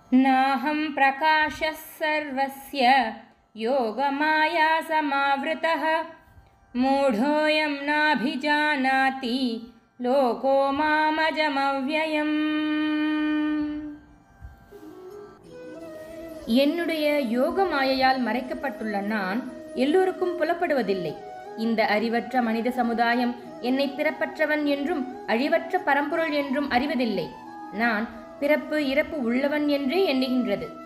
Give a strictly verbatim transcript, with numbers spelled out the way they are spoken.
नाहं प्रकाशः सर्वस्य योगमाया समावृतः मूढोऽयं नाभिजानाति लोको मामजमव्ययम्. என்னுடைய யோக மாயையால் மறைக்கப்பட்டுள்ள நான் எல்லோருக்கும் புலப்படுவதில்லை. இந்த அறிவற்ற மனித சமுதாயம் என்னை பிறப்பற்றவன் என்றும் அழிவற்ற பரம்பொருள் என்றும் அறிவதில்லை. நான் பிறப்பு இறப்பு உள்ளவன் என்றே எண்ணுகின்றது.